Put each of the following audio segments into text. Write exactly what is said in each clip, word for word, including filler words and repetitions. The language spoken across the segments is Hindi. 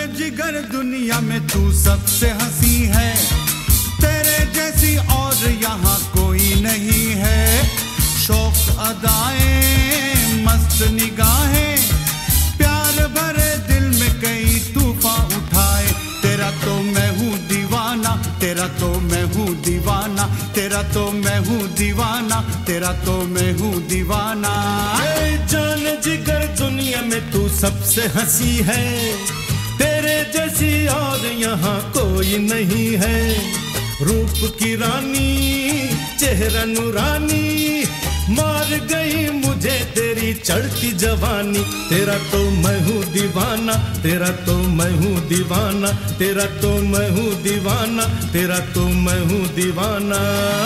जिगर दुनिया में तू सबसे हंसी है, तेरे जैसी और यहाँ कोई नहीं है। शौक अदाएं मस्त निगाहें, प्यार भरे दिल में कई तूफान उठाए। तेरा तो मैं हूँ दीवाना, तेरा तो मैं हूँ दीवाना, तेरा तो मैं हूँ दीवाना, तेरा तो मैं हूँ दीवाना। जान जिगर दुनिया में तू सबसे हंसी है, तेरे जैसी और यहाँ कोई नहीं है। रूप की रानी चेहरा नूरानी, मार गई मुझे तेरी चढ़ती जवानी। तेरा तो मैं हूँ दीवाना, तेरा तो मैं हूँ दीवाना, तेरा तो मैं हूँ दीवाना, तेरा तो मैं हूँ दीवाना।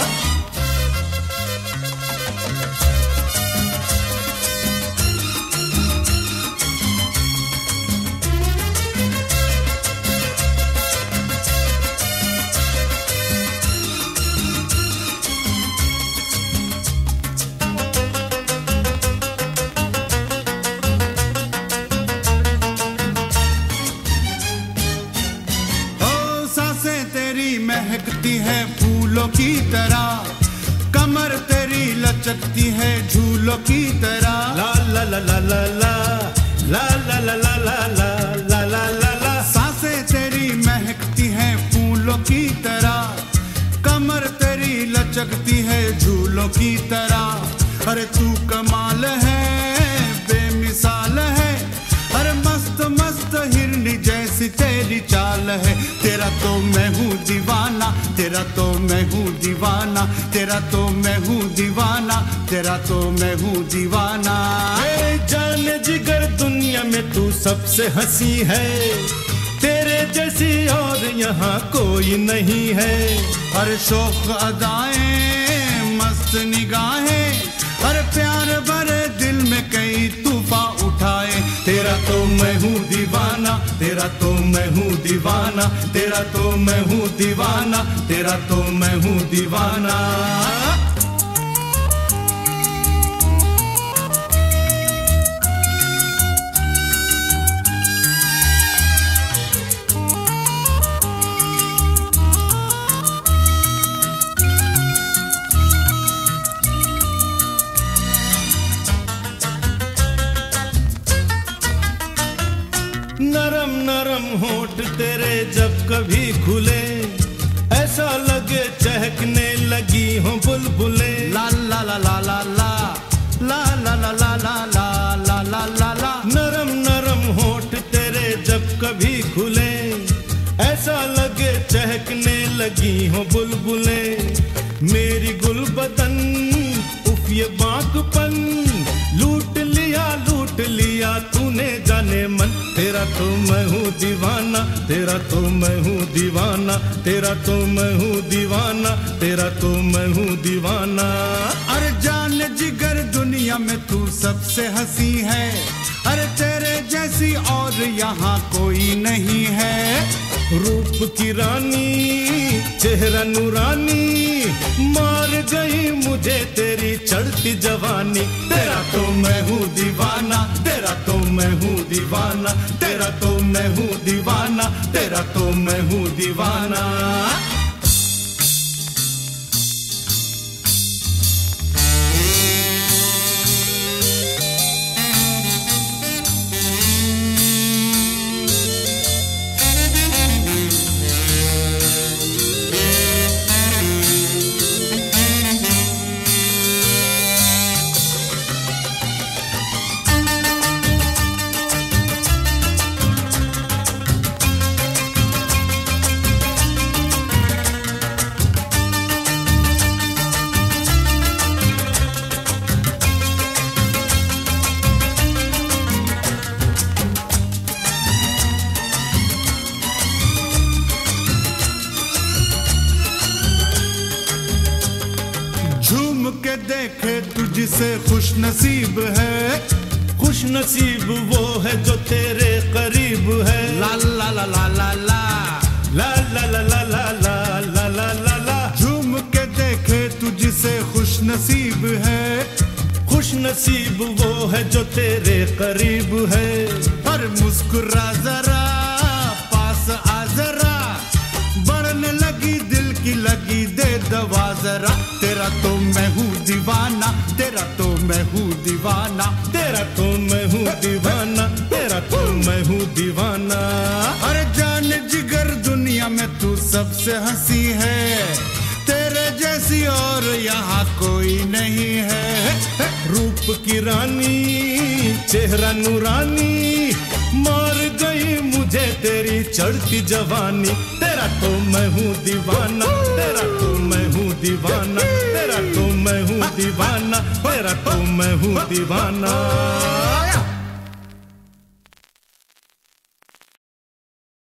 महकती है फूलों की तरह, कमर तेरी लचकती है झूलों की तरह। ला ला ला ला ला ला ला ला ला ला ला ला ला ला ला। सांसें तेरी महकती है फूलों की तरह, कमर तेरी लचकती है झूलों की तरह। अरे तू कमाल है बेमिसाल है, अरे मस्त मस्त हिरनी जैसी तेरी चाल है। तेरा तो मैं हूँ दीवाना, तेरा तो मैं हूँ दीवाना, तेरा तो मैं हूँ दीवाना, तेरा तो मैं हूँ दीवाना। जान जिगर दुनिया में तू सबसे हंसी है, तेरे जैसी और यहाँ कोई नहीं है। अरे शौक अदाएं मस्त निगाहें, अरे प्यार भरे दिल में कई तूफान उठाए। तेरा तो मैं हूँ दीवाना, तेरा तो मैं हूँ दीवाना, तेरा तो मैं हूँ दीवाना, तेरा तो मैं हूँ दीवाना। नरम नरम होठ तेरे जब कभी खुले, ऐसा लगे चहकने लगी हो बुलबुले। ला ला ला ला ला ला ला ला ला ला ला ला ला ला ला ला। नरम नरम होठ तेरे जब कभी खुले, ऐसा लगे चहकने लगी हो बुलबुले। मेरी गुलबदन उफ ये बांकपन, लूट लिया लूट लिया तूने जाने मन। तेरा तो मैं हूँ दीवाना, तेरा तो मैं हूँ दीवाना, तेरा तो मैं हूँ दीवाना, तेरा तो मैं हूँ दीवाना। अरे जान जिगर दुनिया में तू सबसे हंसी है, अरे तेरे जैसी और यहाँ कोई नहीं है। रूप की रानी चेहरा नूरानी, मार गई मुझे तेरी चढ़ती जवानी। तेरा तो मैं हूँ दीवाना, तेरा तो मैं हूँ दीवाना, तेरा तो मैं हूँ दीवाना, तेरा तो मैं हूँ दीवाना। के देखे तुझसे खुश नसीब है, खुश नसीब वो है जो तेरे करीब है। ला ला ला ला ला ला ला ला ला ला ला ला ला ला ला ला। झूम के देखे तुझसे खुश नसीब है, खुश नसीब वो है जो तेरे करीब है। पर मुस्कुरा जरा जरा, तेरा तो मैं हूँ दीवाना, तेरा तो मैं हूँ दीवाना, तेरा तो मैं हूँ दीवाना, तेरा तो मैं हूँ दीवाना। अरे जान जिगर दुनिया में तू सबसे हंसी है, तेरे जैसी और यहाँ कोई नहीं है। रूप की रानी चेहरा नूरानी, मार गई मुझे तेरी चढ़ती जवानी। तेरा तो मैं हूँ दीवाना, तेरा तो मैं हूँ दीवाना, तेरा तो मैं हूँ दीवाना, तेरा तो मैं हूँ दीवाना।